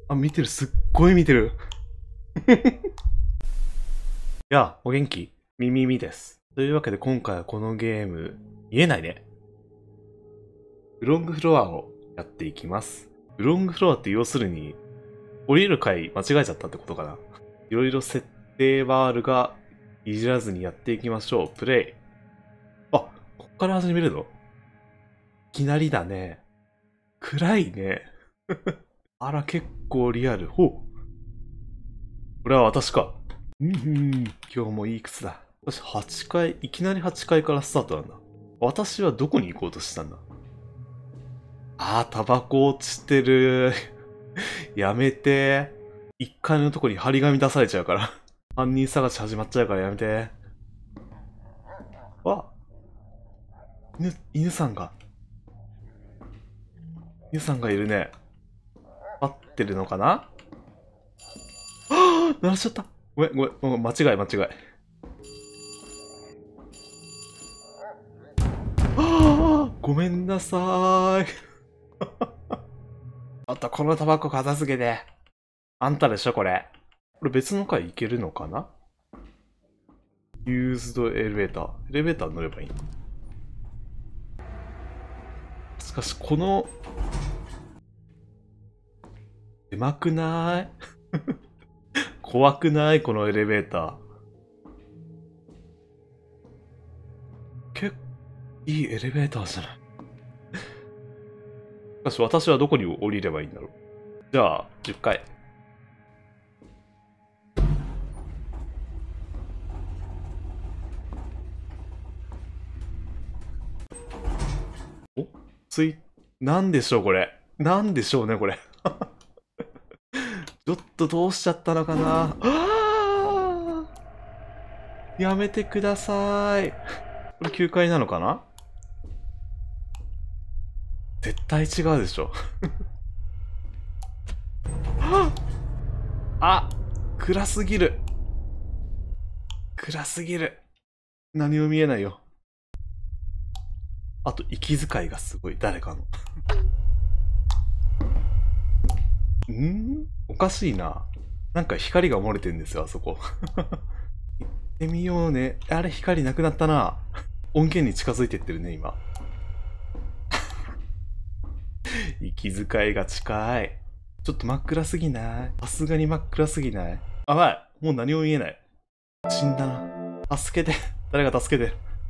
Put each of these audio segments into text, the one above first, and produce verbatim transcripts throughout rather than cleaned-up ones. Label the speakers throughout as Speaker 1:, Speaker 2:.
Speaker 1: あ、見てる、すっごい見てる。いや、お元気みみみです。というわけで今回はこのゲーム、見えないね。フロングフロアをやっていきます。フロングフロアって要するに、降りる回間違えちゃったってことかな。いろいろ設定はあるが、いじらずにやっていきましょう。プレイ。あ、こっから始めるの？いきなりだね。暗いね。あら、結構リアル。ほう。これは私か。うんうん、今日もいい靴だ。私はちかい、いきなりはちかいからスタートなんだ。私はどこに行こうとしたんだ？あー、タバコ落ちてる。やめて。いっかいのとこに張り紙出されちゃうから。犯人探し始まっちゃうからやめて。あ、犬、犬さんが。犬さんがいるね。合ってるのかな？はぁ、鳴らしちゃった。ごめん、ごめん、間違い間違い。はぁ、ごめんなさーい。あとこのタバコ片付けて。あんたでしょ、これ。これ別の階行けるのかな？ユーズドエレベーター。エレベーター乗ればいいの？しかし、この、狭くない？怖くないこのエレベーター。結構いいエレベーターじゃない。しかし、私はどこに降りればいいんだろう。じゃあ、じゅっかい。お？つい、なんでしょうこれ。なんでしょうねこれ。ちょっとどうしちゃったのかな。あー、やめてください。これきゅうかいなのかな？絶対違うでしょ。あ、暗すぎる。暗すぎる。何も見えないよ。あと、息遣いがすごい、誰かの。ん？おかしいな。なんか光が漏れてんですよ、あそこ。行ってみようね。あれ、光なくなったな。音源に近づいてってるね、今。息遣いが近い。ちょっと真っ暗すぎない？さすがに真っ暗すぎない？あ、ばい。もう何も見えない。死んだな。助けて。誰か助けて。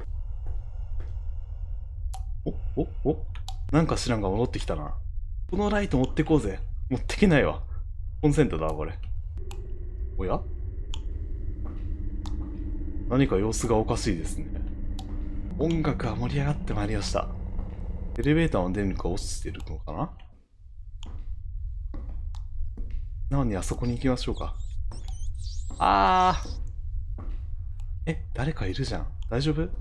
Speaker 1: お、お、お、なんか知らんが戻ってきたな。このライト持ってこうぜ。持ってけないわ。コンセントだわ、これ。おや？何か様子がおかしいですね。音楽は盛り上がってまいりました。エレベーターの電力が落ちてるのかな？なのにあそこに行きましょうか。あー。え、誰かいるじゃん。大丈夫？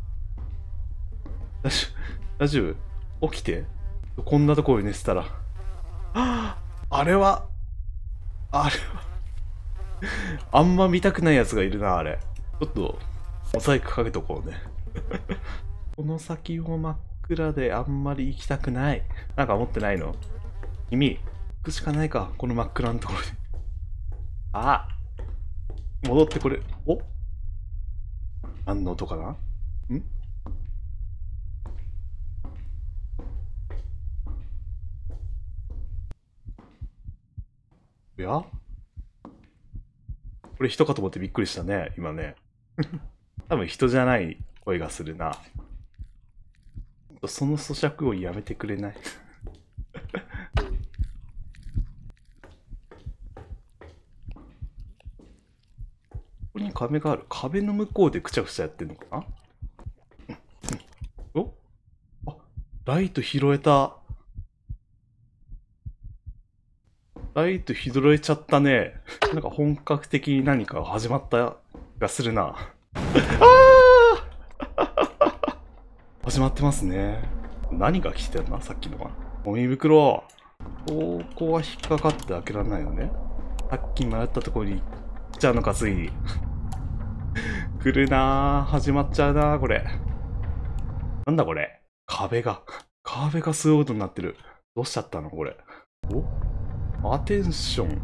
Speaker 1: 大丈夫？大丈夫？起きて。こんなところに寝てたら。あれは、あれはあんま見たくないやつがいるな、あれ。ちょっと、モザイクかけとこうね。この先も真っ暗であんまり行きたくない。なんか持ってないの？君、行くしかないか、この真っ暗なところで。あ、戻ってこれ。お？何の音かな？ん？いや、これ人かと思ってびっくりしたね、今ね。多分人じゃない声がするな。その咀嚼をやめてくれない？ここに壁がある。壁の向こうでくちゃくちゃやってんのかな？お？あ、ライト拾えた。ライト拾えちゃったね。なんか本格的に何かが始まった気がするな。あー始まってますね。何が来てたんださっきのは。ゴミ袋。ここは引っかかって開けられないよね。さっき迷ったところに行っちゃうのか、ついに。来るなぁ。始まっちゃうなぁ、これ。なんだこれ。壁が。壁がすごいことになってる。どうしちゃったのこれ。お？ アテンション。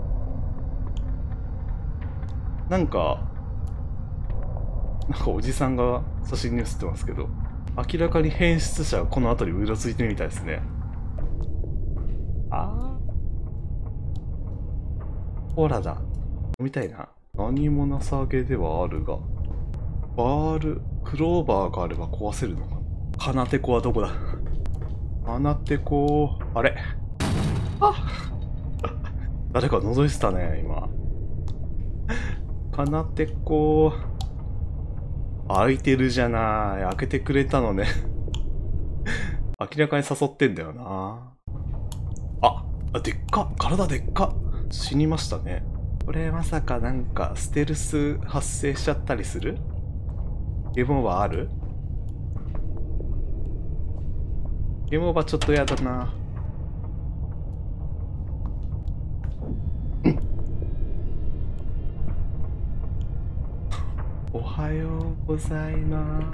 Speaker 1: なんか、なんかおじさんが写真に写ってますけど、明らかに変質者がこの辺りうろついてるみたいですね。あー。ほらだ。飲みたいな。何もなさげではあるが、バール、クローバーがあれば壊せるのか。カナテコはどこだ。カナテコ、あれあ誰か覗いてたね、今。カナテコ、開いてるじゃない。開けてくれたのね。明らかに誘ってんだよな。あ、あでっか体でっか死にましたね。これまさかなんかステルス発生しちゃったりする？ゲームオーバーある？ゲームオーバーちょっとやだな。おはようございます。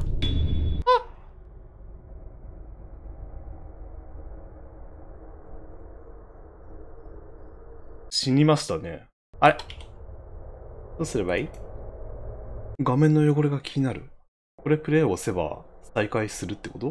Speaker 1: 死にましたね。あれどうすればいい？画面の汚れが気になる。これプレイを押せば再開するってこと？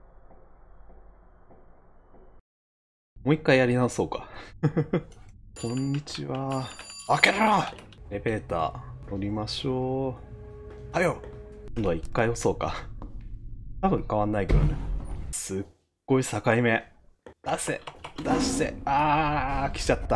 Speaker 1: もう一回やり直そうか。こんにちは。開けろ！エレベーター乗りましょう。はよ！今度は一回押そうか。多分変わんないけどね。すっごい境目。出せ！出して！あー、来ちゃった。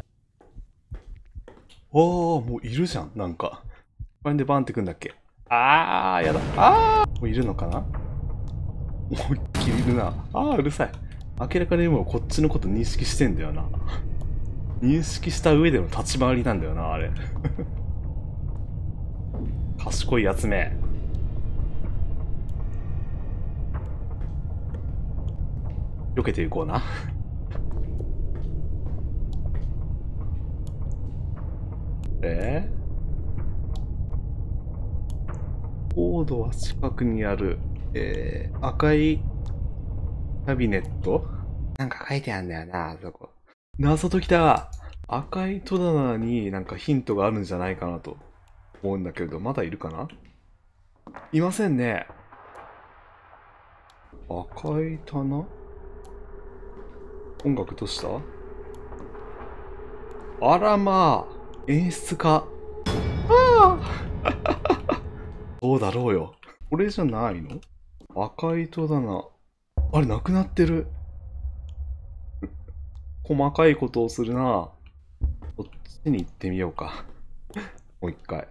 Speaker 1: おー、もういるじゃん、なんか。これでバンってくんだっけ？あー、やだ。あー、もういるのかな？思いっきりいるな。あー、うるさい。明らかにもうこっちのこと認識してんだよな。認識した上での立ち回りなんだよな、あれ。賢いやつめ。避けていこうな。えー、コードは近くにある。えー、赤いキャビネットなんか書いてあるんだよな、あそこ。謎解きだ。赤い戸棚になんかヒントがあるんじゃないかなと思うんだけれど、まだいるかな？いませんね。赤い棚？音楽どうした？あらまあ、演出家。ああどうだろうよ。これじゃないの？赤い戸棚。あれ、なくなってる。細かいことをするな。こっちに行ってみようか。もう一回。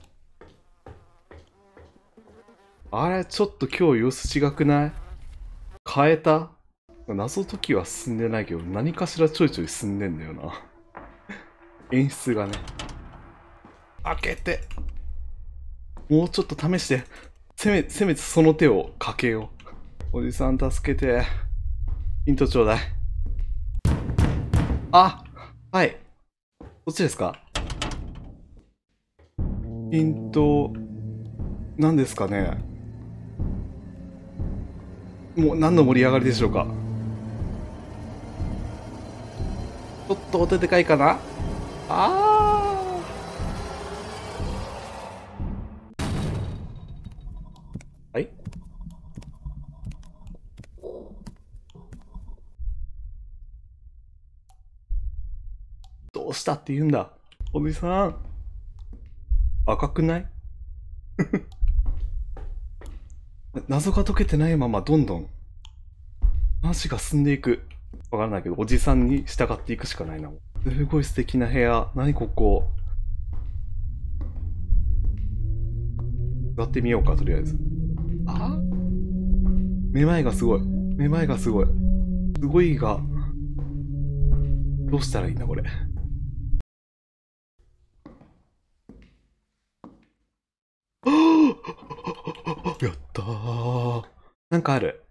Speaker 1: あれ、ちょっと今日様子違くない？変えた？謎解きは進んでないけど、何かしらちょいちょい進んでんだよな。演出がね。開けて。もうちょっと試して。せめ、せめてその手をかけよう。おじさん助けて。ヒントちょうだい。あ、はい。どっちですか？ヒント、何ですかね。もう何の盛り上がりでしょうか。ちょっとお手でかいかな。あー。はい。どうしたって言うんだ。おじさん。赤くない？謎が解けてないままどんどん話が進んでいく。わからないけど、おじさんに従っていくしかないな。すごい素敵な部屋。何ここ。やってみようか、とりあえず。あめまいがすごい。めまいがすごい。すごいが、どうしたらいいんだ、これ。やったー。なんかある。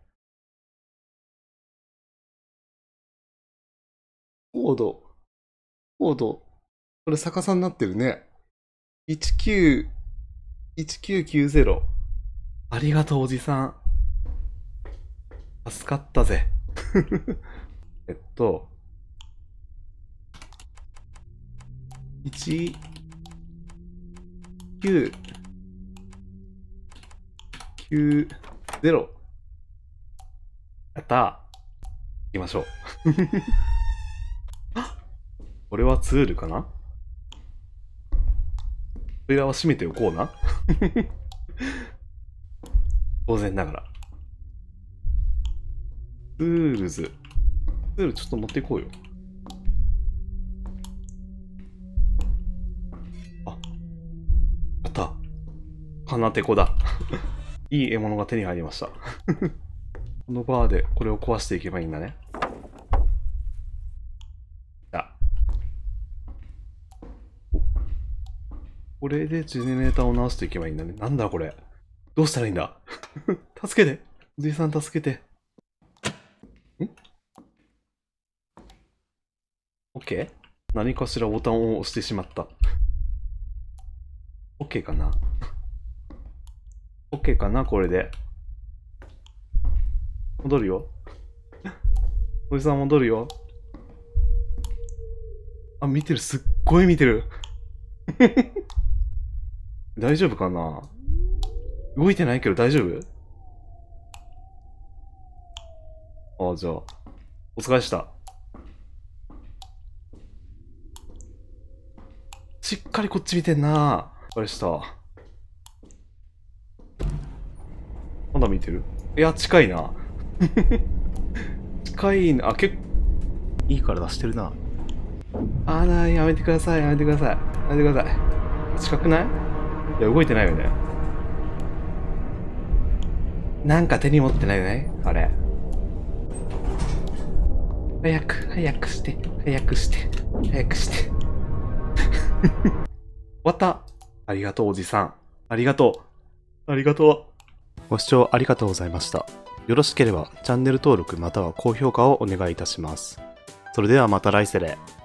Speaker 1: コード。コード。これ逆さになってるね。いちきゅう、いちきゅうきゅうゼロ。ありがとう、おじさん。助かったぜ。えっと、 いち、きゅう、きゅう、ゼロ。やったー。行きましょう。これはツールかな？扉は閉めておこうな。当然ながら。ツールズ。ツールちょっと持っていこうよ。あ、やった。鼻てこだ。いい獲物が手に入りました。このバーでこれを壊していけばいいんだね。これでジェネレーターを直していけばいいんだね。なんだこれ。どうしたらいいんだ。助けて。おじいさん助けて。ん ?OK？ 何かしらボタンを押してしまった。OK かな ?OK かなこれで。戻るよ。おじさん戻るよ。あ、見てる。すっごい見てる。大丈夫かな？動いてないけど大丈夫？ああ、じゃあ、お疲れした。しっかりこっち見てんな。お疲れした。まだ見てる？いや、近いな。近いな。あ、結構、いい体してるな。あーなー、やめてください、やめてください。やめてください。近くない？いや、動いてないよね。なんか手に持ってないよねあれ。早く、早くして、早くして、早くして。終わった。ありがとう、おじさん。ありがとう。ありがとう。ご視聴ありがとうございました。よろしければチャンネル登録または高評価をお願いいたします。それではまた来世で。